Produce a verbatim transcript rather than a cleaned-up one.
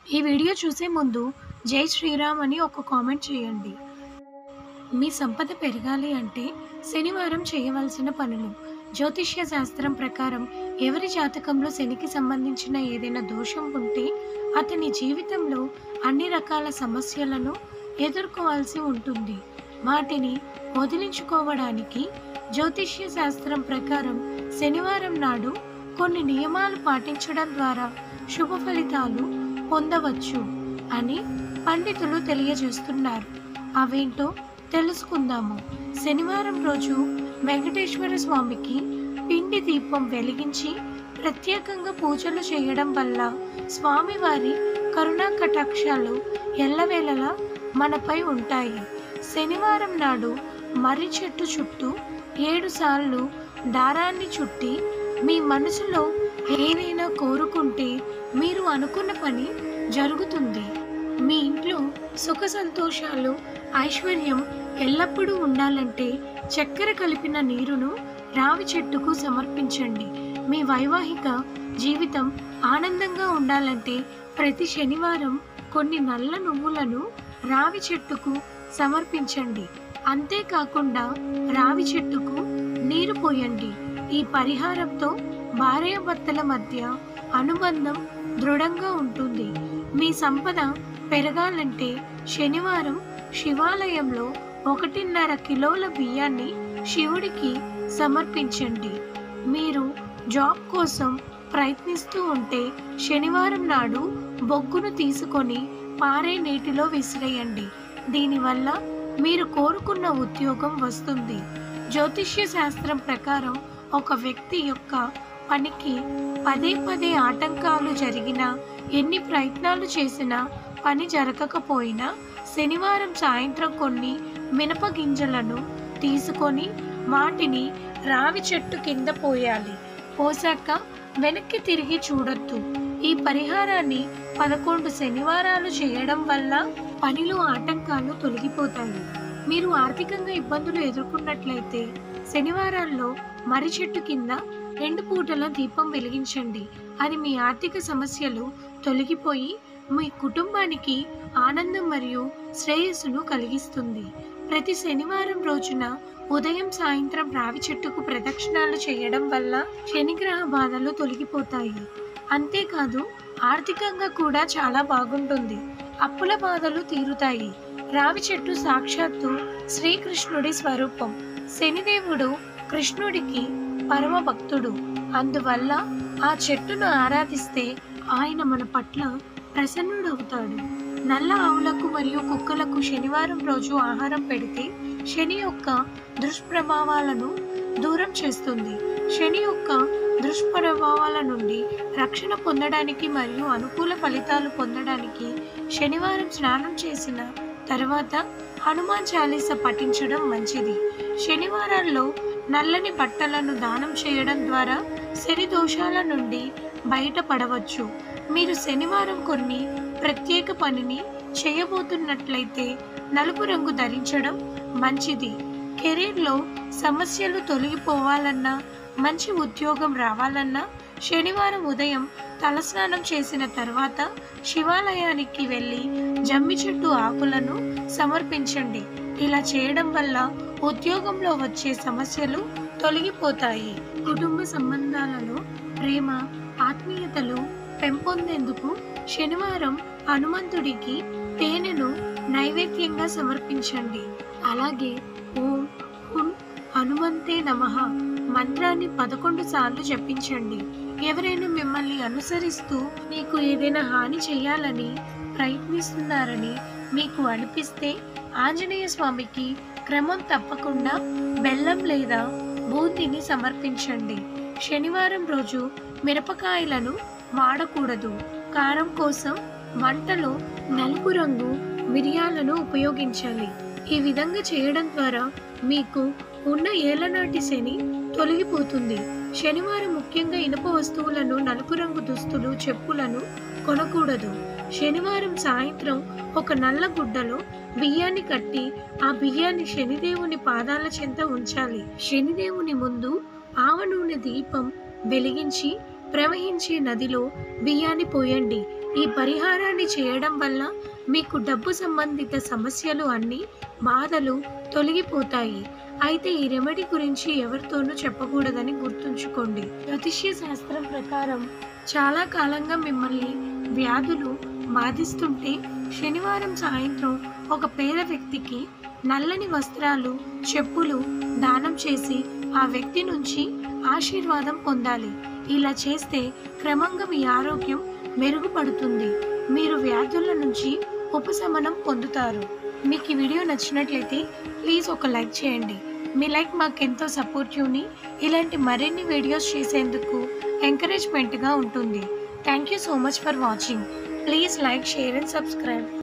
ఈ వీడియో చూసే ముందు జై శ్రీరామ్ అని ఒక కామెంట్ చేయండి. మీ సంపద పెరగాలి అంటే శనివారం చేయవలసిన పనులు. జ్యోతిష్య శాస్త్రం ప్రకారం ఎవరి జాతకంలో శనికి సంబంధించిన ఏదైనా దోషం ఉంటే అతని జీవితంలో అన్ని రకాల సమస్యలను ఎదుర్కోవాల్సి ఉంటుంది. వాటిని వదిలించుకోవడానికి జ్యోతిష్య శాస్త్రం ప్రకారం శనివారం నాడు కొన్ని నియమాలు పాటించడం ద్వారా శుభ ఫలితాలు పొందవచ్చు అని పండితులు తెలియజేస్తున్నారు. అవేంటో తెలుసుకుందాము. శనివారం రోజు వెంకటేశ్వర స్వామికి పిండి దీపం వెలిగించి ప్రత్యేకంగా పూజలు చేయడం వల్ల స్వామివారి కరుణా కటాక్షాలు ఎల్లవేళలా మనపై ఉంటాయి. శనివారం నాడు మర్రి చెట్టు చుట్టూ ఏడు సార్లు దారాన్ని చుట్టి మీ మనసులో ఏదైనా కోరుకుంటే మీరు అనుకున్న పని జరుగుతుంది. మీ ఇంట్లో సుఖ సంతోషాలు ఐశ్వర్యం ఎల్లప్పుడూ ఉండాలంటే చక్కెర కలిపిన నీరును రావి చెట్టుకు సమర్పించండి. మీ వైవాహిక జీవితం ఆనందంగా ఉండాలంటే ప్రతి శనివారం కొన్ని నల్ల నువ్వులను రావి చెట్టుకు సమర్పించండి. అంతేకాకుండా రావి చెట్టుకు నీరు పోయండి. ఈ పరిహారంతో భార్యాభర్తల మధ్య అనుబంధం దృఢంగా ఉంటుంది. మీ సంపద పెరగాలంటే శనివారం శివాలయంలో ఒకటిన్నర కిలోల బియ్యాన్ని శివుడికి సమర్పించండి. మీరు జాబ్ కోసం ప్రయత్నిస్తూ ఉంటే శనివారం నాడు బొగ్గును తీసుకొని పారే నీటిలో విసిరేయండి. దీనివల్ల మీరు కోరుకున్న ఉద్యోగం వస్తుంది. జ్యోతిష్య శాస్త్రం ప్రకారం ఒక వ్యక్తి యొక్క పనికి పదే పదే ఆటంకాలు జరిగినా, ఎన్ని ప్రయత్నాలు చేసినా పని జరగకపోయినా శనివారం సాయంత్రం కొన్ని మినప గింజలను తీసుకొని వాటిని రావి చెట్టు కింద పోయాలి. పోసాక వెనక్కి తిరిగి చూడొద్దు. ఈ పరిహారాన్ని పదకొండు శనివారాలు చేయడం వల్ల పనిలో ఆటంకాలు తొలగిపోతాయి. మీరు ఆర్థికంగా ఇబ్బందులు ఎదుర్కొన్నట్లయితే శనివారాల్లో మర్రి చెట్టు కింద రెండు పూటల దీపం వెలిగించండి. అది మీ ఆర్థిక సమస్యలు తొలగిపోయి మీ కుటుంబానికి ఆనందం మరియు శ్రేయస్సును కలిగిస్తుంది. ప్రతి శనివారం రోజున ఉదయం సాయంత్రం రావి చెట్టుకు ప్రదక్షిణాలు చేయడం వల్ల శనిగ్రహ బాధలు తొలగిపోతాయి. అంతేకాదు ఆర్థికంగా కూడా చాలా బాగుంటుంది. అప్పుల బాధలు తీరుతాయి. రావి చెట్టు సాక్షాత్తు శ్రీకృష్ణుడి స్వరూపం. శనిదేవుడు కృష్ణుడికి పరమ భక్తుడు. అందువల్ల ఆ చెట్టును ఆరాధిస్తే ఆయన మన పట్ల ప్రసన్నుడవుతాడు. నల్ల ఆవులకు మరియు కుక్కలకు శనివారం రోజు ఆహారం పెడితే శని యొక్క దుష్ప్రభావాలను దూరం చేస్తుంది. శని యొక్క దుష్ప్రభావాల నుండి రక్షణ పొందడానికి మరియు అనుకూల ఫలితాలు పొందడానికి శనివారం స్నానం చేసిన తర్వాత హనుమాన్ చాలీస పఠించడం మంచిది. శనివారాల్లో నల్లని బట్టలను దానం చేయడం ద్వారా శని దోషాల నుండి బయటపడవచ్చు. మీరు శనివారం కొన్ని ప్రత్యేక పనిని చేయబోతున్నట్లయితే నలుపు రంగు ధరించడం మంచిది. కెరీర్లో సమస్యలు తొలగిపోవాలన్నా, మంచి ఉద్యోగం రావాలన్నా శనివారం ఉదయం తలస్నానం చేసిన తర్వాత శివాలయానికి వెళ్ళి జమ్మి చెట్టు ఆకులను సమర్పించండి. ఇలా చేయడం వల్ల ఉద్యోగంలో వచ్చే సమస్యలు తొలగిపోతాయి. కుటుంబ సంబంధాలలో ప్రేమ, ఆత్మీయతలు పెంపొందేందుకు శనివారం హనుమంతుడికి తేనెను నైవేద్యంగా సమర్పించండి. అలాగే ఓం హుం హనుమంతే నమః మంత్రాన్ని పదకొండు సార్లు జపించండి. ఎవరైనా మిమ్మల్ని అనుసరిస్తూ మీకు ఏదైనా హాని చేయాలని ప్రయత్నిస్తున్నారని మీకు అనిపిస్తే ఆంజనేయ స్వామికి క్రమం తప్పకుండా బెల్లం లేదా బూందీని సమర్పించండి. శనివారం రోజు మిరపకాయలను వాడకూడదు. కారం కోసం వంటలో నలుపు రంగు మిరియాలను ఉపయోగించాలి. ఈ విధంగా చేయడం ద్వారా మీకు ఉన్న ఏళ్లనాటి శని తొలగిపోతుంది. శనివారం ముఖ్యంగా ఇనుప వస్తువులను, నలుపు రంగు దుస్తులు, చెప్పులను కొనకూడదు. శనివారం సాయంత్రం ఒక నల్ల గుడ్డలో బియ్యాన్ని కట్టి ఆ బియ్యాన్ని శనిదేవుని పాదాల చెంత ఉంచాలి. శనిదేవుని ముందు ఆవ నూనె దీపం వెలిగించి ప్రవహించే నదిలో బియ్యాన్ని పోయండి. ఈ పరిహారాన్ని చేయడం వల్ల మీకు డబ్బు సంబంధిత సమస్యలు అన్నీ బాధలు తొలగిపోతాయి. అయితే ఈ రెమెడీ గురించి ఎవరితోనూ చెప్పకూడదని గుర్తుంచుకోండి. జ్యోతిష్య శాస్త్రం ప్రకారం చాలా కాలంగా మిమ్మల్ని వ్యాధులు బాధిస్తుంటే శనివారం సాయంత్రం ఒక పేద వ్యక్తికి నల్లని వస్త్రాలు, చెప్పులు దానం చేసి ఆ వ్యక్తి నుంచి ఆశీర్వాదం పొందాలి. ఇలా చేస్తే క్రమంగా మీ ఆరోగ్యం మెరుగుపడుతుంది. మీరు వ్యాధుల నుంచి ఉపశమనం పొందుతారు. మీకు ఈ వీడియో నచ్చినట్లయితే ప్లీజ్ ఒక లైక్ చేయండి. మీ లైక్ మాకెంతో సపోర్టివ్ని, ఇలాంటి మరిన్ని వీడియోస్ చేసేందుకు ఎంకరేజ్మెంట్గా ఉంటుంది. Thank you so much for watching. Please like, share and subscribe.